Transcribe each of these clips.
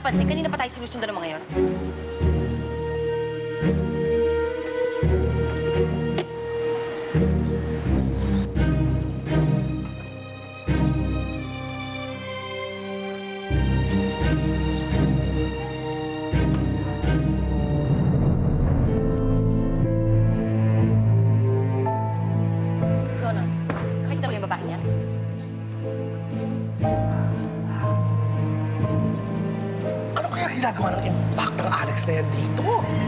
napansin, kanina pa tayo sinusundan ng mga yon. Ronald, nakita mo yung babae niya? Ano kaya ginagawa ng impact ng Alex na yan dito?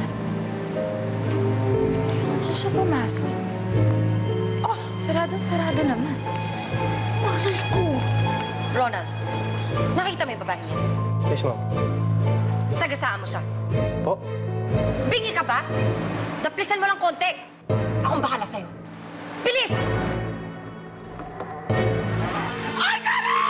Kasi siya pumasok. Oh, saradong-sarado naman. Malay ko. Ronald, nakita mo yung babae niya? Yes, ma'am. Sagasaan mo siya. Po? Bingi ka ba? Daplisan mo lang konti. Akong bahala sa'yo. Bilis! Ay, Kara!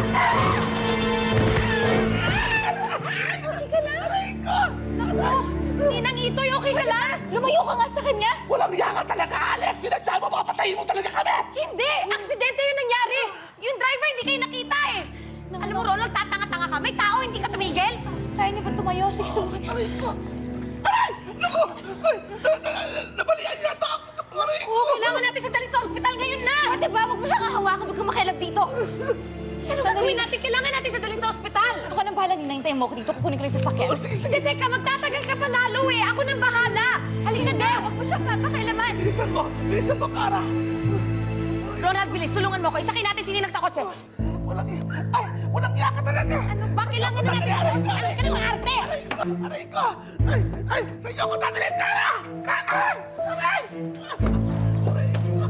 Okay ka na? Aray ko! Naku! Ninang Itoy, okay ka lang? Lumayo ka nga sa kanya! Walang yaka talaga, Alex! Sinadya mo, papatayin mo talaga kami! Hindi! Aksidente yung nangyari! Yung driver hindi kayo nakita eh! Alam mo, Ronald, tatanga-tanga ka. May tao, hindi ka tumigil! Kaya niyo ba tumayo? Sige, subukan niyo. Aray ko! Aray! Naku! Ay! Nabalian yata ako! Aray ko! Oo, kailangan natin siya dalhin sa ospital ngayon na! Ate ba, huwag mo siyang hahawakan. Huwag kang makialam dito. Ano gagawin natin? Kailangan natin siya dalhin sa ospital. Ako nang bahala, Nina. Hintayin mo ako dito. Kukunin ko lang sa sakyan. Sige, sige. Hindi, teka. Magtatagal ka pa lalo eh. Ako nang bahala. Halika, De. Huwag mo siyang papakailaman. Bilisan mo! Bilisan mo, Kara! Ronald, bilis, tulungan mo ako. Isakay natin si Ninang sa kotse. Walang ay! Walang yaka talaga! Ano ba? Kailangan na natin sa ospital. Halika na, mga arte. Aray ko! Aray ko! Ay! Ay! Sa inyo ko dadalhin, Kara! Kara! Aray! Aray ko!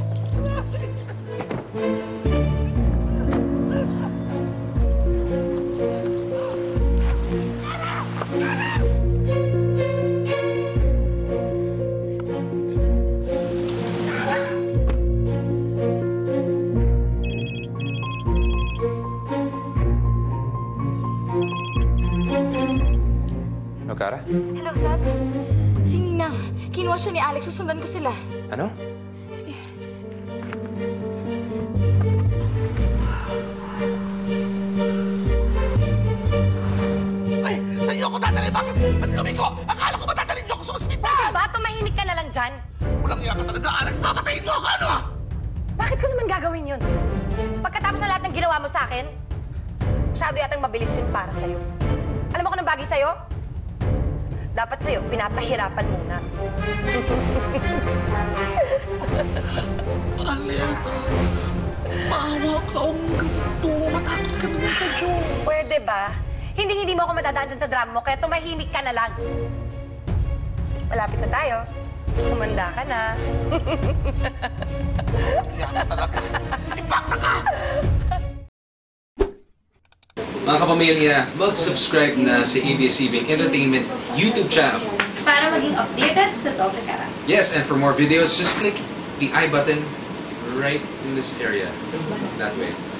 Ano, Kara? Hello, Sab. Si Ninang. Kinuha siya ni Alex. Susundan ko sila. Ano? Sige. Ay! Sa inyo ko dadalhin! Bakit? Ba't lumiko? Akala ko ba dadalhin niyo ako sa ospital? Ba, tumahimik ka na lang dyan. Walang yaka talaga, Alex! Papatayin niyo ako, ano? Bakit ko naman gagawin yun? Pagkatapos sa lahat ng ginawa mo sa akin, masyado yatang mabilis yun para sa'yo. Alam mo kung anong bagay sa'yo? Dapat sa'yo, pinapahirapan muna. Alex! Maawa ka ang ganito. Matakot ka naman sa Diyos. Pwede ba? Hindi mo ako madadaan dyan sa drama mo, kaya tumahimik ka na lang. Malapit na tayo. Kumanda ka na. Yaka talaga. Impacta ka! Mga kapamilya, mag-subscribe na sa ABS-CBN Entertainment YouTube channel. Para maging updated sa Doble Cara. Yes, and for more videos, just click the I button right in this area. That way.